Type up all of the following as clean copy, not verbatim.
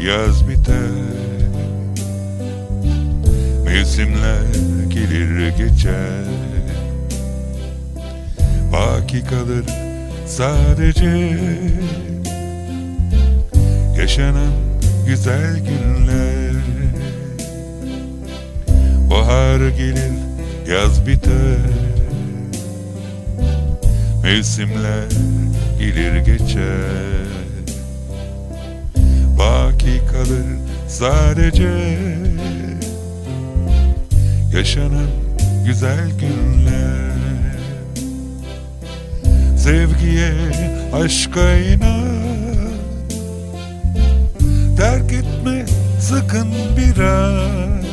yaz biter. Mevsimler gelir geçer. Baki kalır sadece yaşanan güzel günler. Bahar gelir, yaz biter. Mevsimler gelir geçer. Baki kalır sadece yaşanan güzel günler. Sevgiye, aşka inan, terk etme sakın bir an.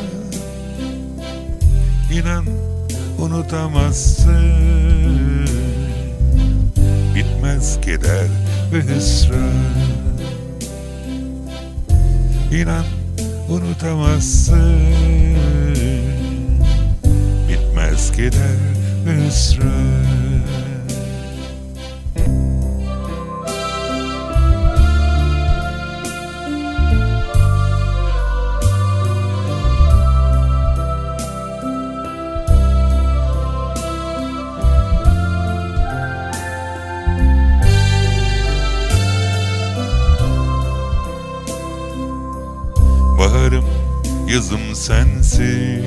İnan unutamazsın, bitmez keder ve hüsran. İnan unutamazsın, bitmez keder ve hüsran. Baharım, yazım sensin,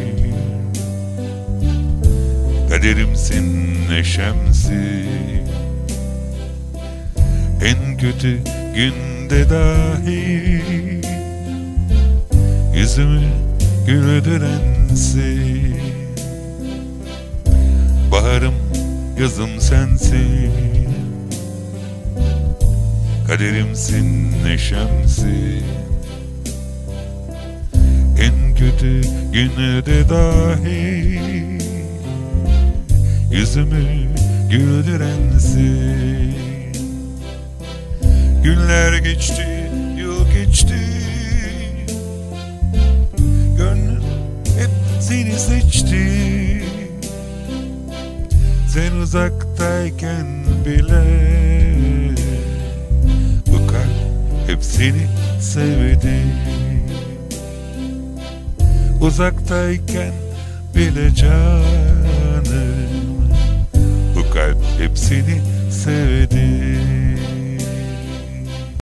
kaderimsin, neşemsin. En kötü günde dahi yüzümü güldürensin. Baharım, yazım sensin, kaderimsin, neşemsin. En kötü günde dahi yüzümü güldürensin. Günler geçti, yıl geçti, gönlüm hep seni seçti. Sen uzaktayken bile bu kalp hep seni sevdi. Uzaktayken bile canım, bu kalp hep seni sevdi.